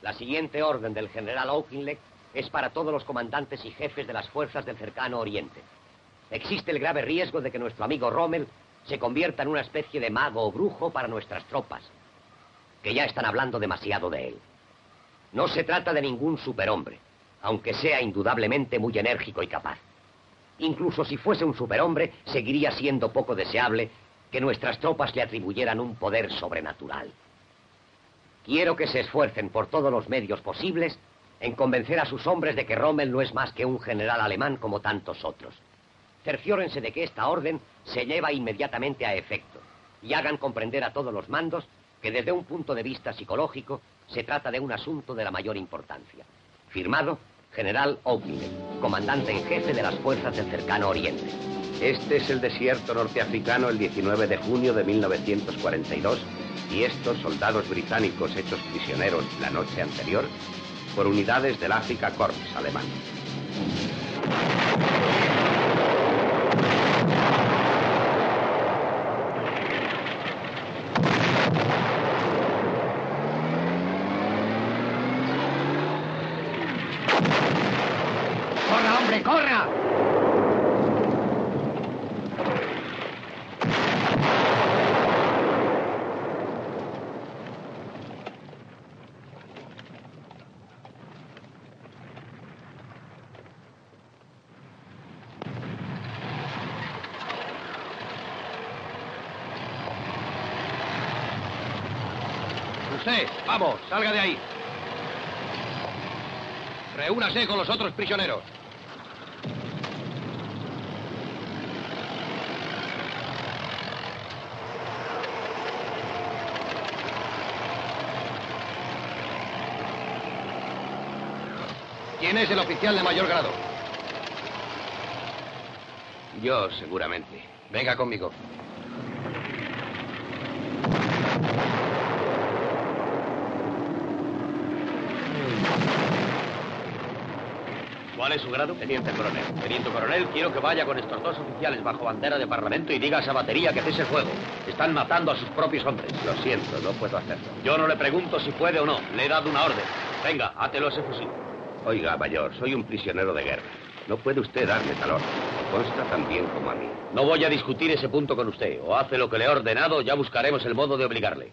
La siguiente orden del general Auchinleck es para todos los comandantes y jefes de las fuerzas del cercano Oriente. Existe el grave riesgo de que nuestro amigo Rommel se convierta en una especie de mago o brujo para nuestras tropas, que ya están hablando demasiado de él. No se trata de ningún superhombre, aunque sea indudablemente muy enérgico y capaz. Incluso si fuese un superhombre, seguiría siendo poco deseable que nuestras tropas le atribuyeran un poder sobrenatural. Quiero que se esfuercen por todos los medios posibles en convencer a sus hombres de que Rommel no es más que un general alemán como tantos otros. Cerciórense de que esta orden se lleva inmediatamente a efecto y hagan comprender a todos los mandos que desde un punto de vista psicológico se trata de un asunto de la mayor importancia. Firmado, General Auchinleck, comandante en jefe de las fuerzas del cercano Oriente. Este es el desierto norteafricano el 19 de junio de 1942 y estos soldados británicos hechos prisioneros la noche anterior por unidades del Afrika Korps alemán. ¡Corra, hombre, corra! Usted, vamos, salga de ahí. Reúnase con los otros prisioneros. ¿Quién es el oficial de mayor grado? Yo, seguramente. Venga conmigo. ¿Cuál es su grado? Teniente coronel. Teniente coronel, quiero que vaya con estos dos oficiales bajo bandera de parlamento y diga a esa batería que cese el fuego. Están matando a sus propios hombres. Lo siento, no puedo hacerlo. Yo no le pregunto si puede o no. Le he dado una orden. Venga, átelo a ese fusil. Oiga, mayor, soy un prisionero de guerra. No puede usted darme tal orden. Me consta tan bien como a mí. No voy a discutir ese punto con usted. O hace lo que le he ordenado, ya buscaremos el modo de obligarle.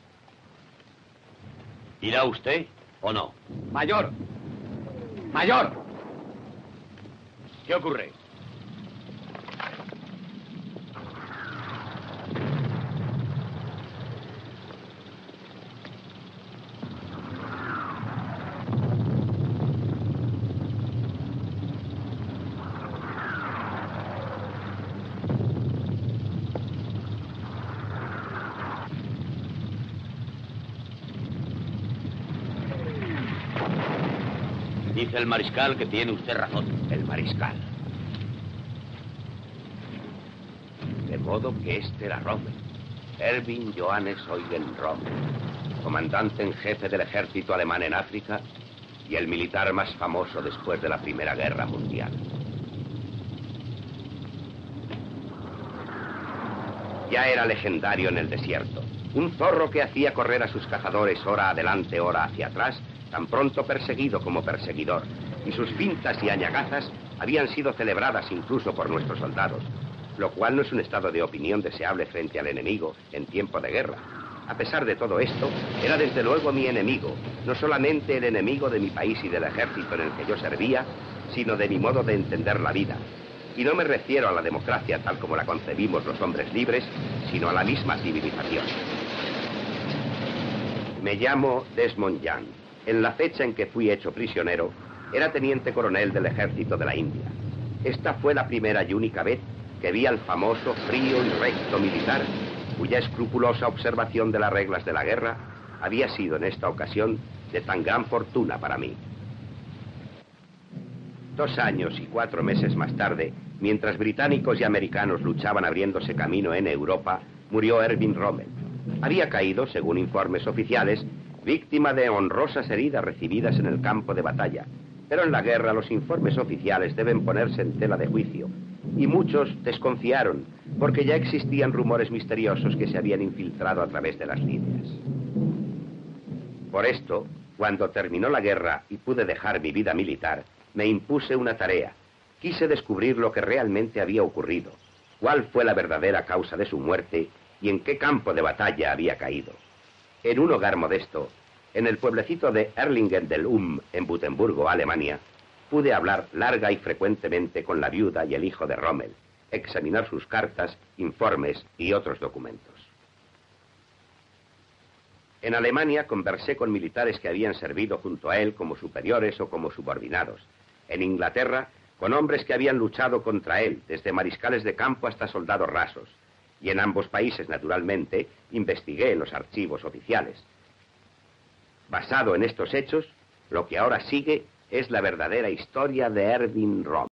¿Irá usted o no? Mayor. Mayor. ¿Qué ocurre? Dice el mariscal que tiene usted razón. El mariscal. De modo que este era Rommel. Erwin Johannes Eugen Rommel, comandante en jefe del ejército alemán en África y el militar más famoso después de la Primera Guerra Mundial. Ya era legendario en el desierto. Un zorro que hacía correr a sus cazadores hora adelante, hora hacia atrás, tan pronto perseguido como perseguidor, y sus fintas y añagazas habían sido celebradas incluso por nuestros soldados, lo cual no es un estado de opinión deseable frente al enemigo en tiempo de guerra. A pesar de todo esto, era desde luego mi enemigo, no solamente el enemigo de mi país y del ejército en el que yo servía, sino de mi modo de entender la vida. Y no me refiero a la democracia tal como la concebimos los hombres libres, sino a la misma civilización. Me llamo Desmond Young. En la fecha en que fui hecho prisionero, era teniente coronel del ejército de la India. Esta fue la primera y única vez que vi al famoso, frío y recto militar, cuya escrupulosa observación de las reglas de la guerra había sido en esta ocasión de tan gran fortuna para mí. 2 años y 4 meses más tarde, mientras británicos y americanos luchaban abriéndose camino en Europa, murió Erwin Rommel. Había caído, según informes oficiales, víctima de honrosas heridas recibidas en el campo de batalla. Pero en la guerra los informes oficiales deben ponerse en tela de juicio. Y muchos desconfiaron, porque ya existían rumores misteriosos que se habían infiltrado a través de las líneas. Por esto, Cuando terminó la guerra y pude dejar mi vida militar, me impuse una tarea. Quise descubrir lo que realmente había ocurrido, cuál fue la verdadera causa de su muerte y en qué campo de batalla había caído. En un hogar modesto, en el pueblecito de Erlingen del en Butenburgo, Alemania, pude hablar larga y frecuentemente con la viuda y el hijo de Rommel, examinar sus cartas, informes y otros documentos. En Alemania conversé con militares que habían servido junto a él como superiores o como subordinados. En Inglaterra, con hombres que habían luchado contra él, desde mariscales de campo hasta soldados rasos. Y en ambos países, naturalmente, investigué en los archivos oficiales. Basado en estos hechos, lo que ahora sigue es la verdadera historia de Erwin Rommel.